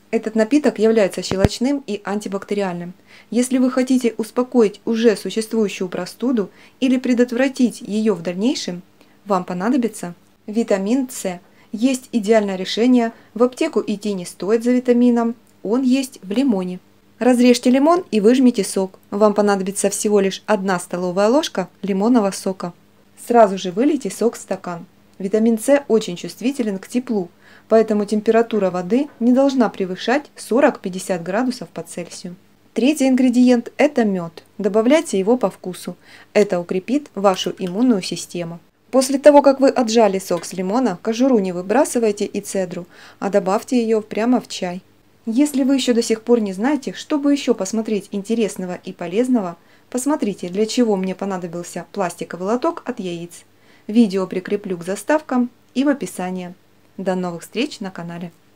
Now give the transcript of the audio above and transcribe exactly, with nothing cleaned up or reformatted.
Этот напиток является щелочным и антибактериальным. Если вы хотите успокоить уже существующую простуду или предотвратить ее в дальнейшем, вам понадобится витамин С. Есть идеальное решение, в аптеку идти не стоит за витамином, он есть в лимоне. Разрежьте лимон и выжмите сок. Вам понадобится всего лишь одна столовая ложка лимонного сока. Сразу же вылейте сок в стакан. Витамин С очень чувствителен к теплу, поэтому температура воды не должна превышать сорок-пятьдесят градусов по Цельсию. Третий ингредиент – это мед. Добавляйте его по вкусу. Это укрепит вашу иммунную систему. После того, как вы отжали сок с лимона, кожуру не выбрасывайте и цедру, а добавьте ее прямо в чай. Если вы еще до сих пор не знаете, чтобы еще посмотреть интересного и полезного, посмотрите, для чего мне понадобился пластиковый лоток от яиц. Видео прикреплю к заставкам и в описании. До новых встреч на канале.